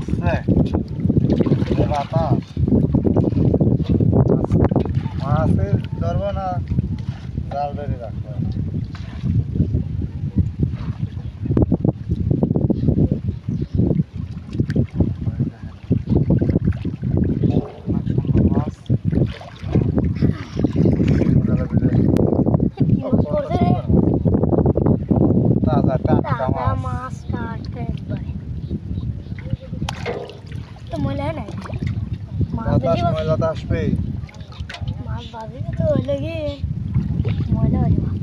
আসছে বাতাস মাছের ধরবো না জাল ধরে রাখবো ময়লাটা আসবে মাছ বাজে তো হইলে গিয়ে ময়লা হয়ে যাবে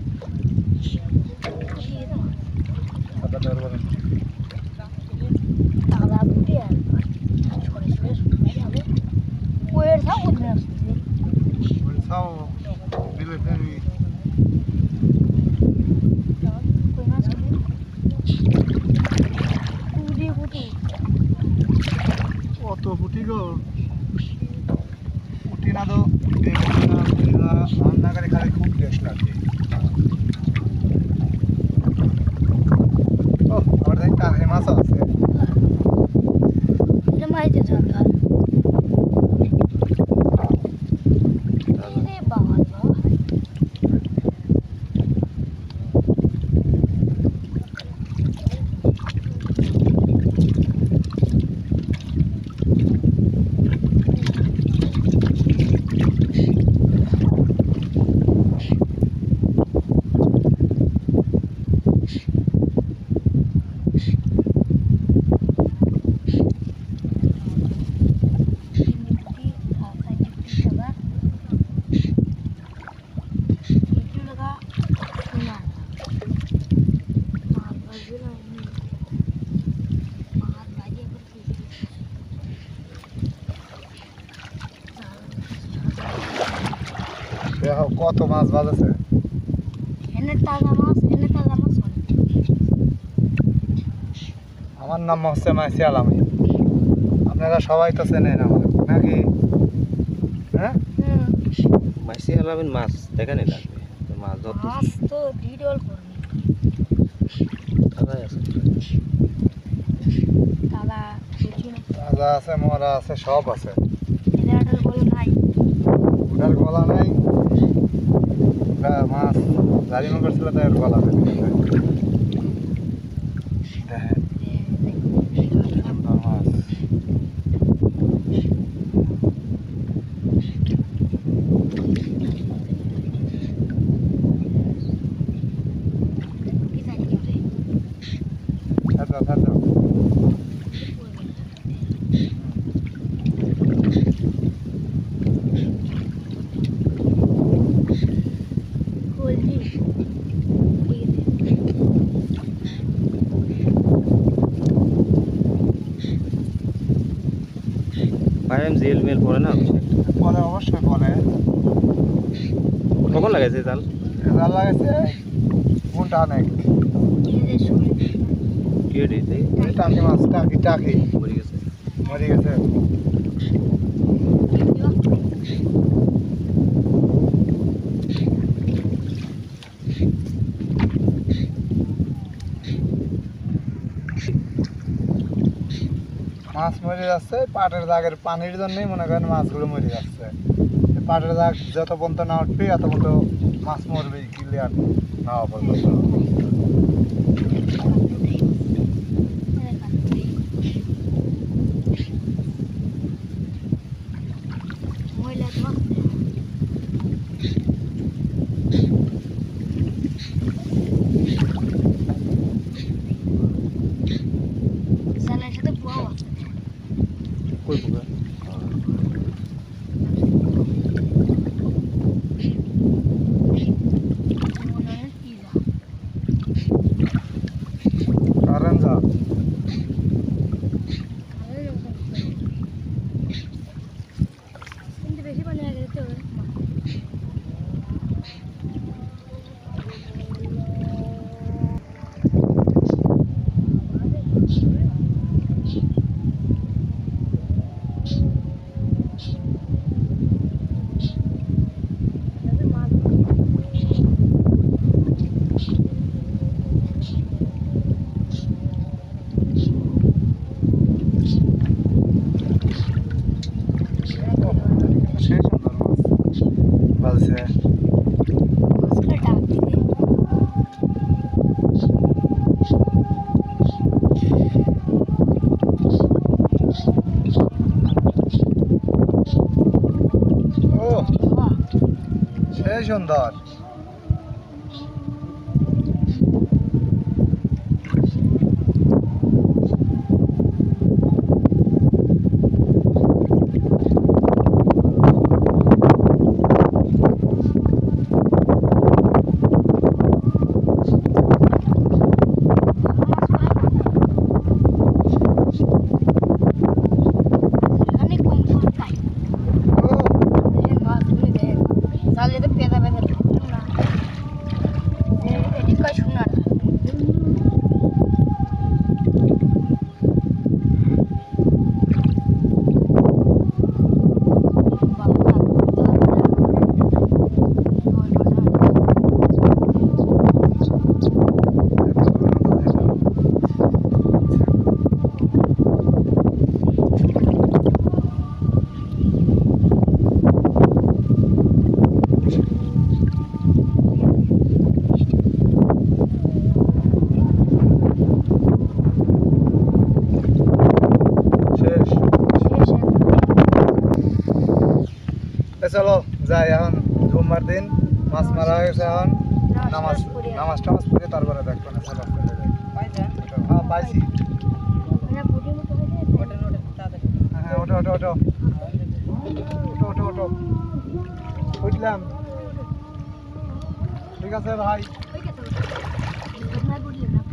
তালা বুঝি আর সরে সরে শুনে যাবে ওয়ের সব উঠবে আসছে সব বিলে ফেরি কই মাছ হবে পুরি পুটি কত ফুটি গো ফুটি না তো রান্না করে খালি খুব টেস্ট লাগে ও আমার দেখি কাহে মাছ আছে এটা মাইতে সরকার রে বাবা দেখো কত মাছ বাজেছে এনে তাজা মাছ আমার নাম হচ্ছে মাইসি আলামী আপনারা সবাই তো চেনেন আমার নাকি হ্যাঁ মাইসি আলামিন মাছ দেখেন না মাছ ধরতে মাছ তো ভিডিওল করবে তাজাই আছে তালা বুঝি না তাজা আছে মরা আছে সব আছে এটার বলে নাই ওটার গলা নাই মাছ গাড়ি মন করছিল তাই ওর গলা নেই দেখেন সুন্দর মাছ ছাড় পাইম জেল মেল পড়ে না পরে অবশ্যই পরে কখন লাগাইছে জাল জাল লাগাইছে কোনটা অনেক কি দিতে টাকি মাছ টাকি পড়ে গেছে মরে গেছে মাছ মরে যাচ্ছে পাটের দাগের পানির জন্যই মনে করেন মাছগুলো মরে যাচ্ছে পাটের দাগ যত পর্যন্ত না উঠবে তত পর্যন্ত মাছ মরবে ক্লিয়ার না হওয়া পর্যন্ত কই পুকুর কারণ যা বেশি পানি আগে দিতে হবে সেই সুন্দর। এখানে কম করে খাই ও, এই মাছগুলি দেখ জালে তো পেদা পেদা থাকলো না এটি কয় শোনা না শেষ। শেষ এ চলো যাই এখন জুম্মার দিন মাছ মারা হয়ে গেছে এখন নামাজ নামাজ টামাজ পড়ে তারপরে দেখবো না চলো চলে যাই। হ্যাঁ পাইছি। হ্যাঁ ওঠো ওঠো ওঠো ওঠো ওঠো ওঠো উঠলাম। ঠিক আছে ভাই। ওই কে তো না বুঝলে না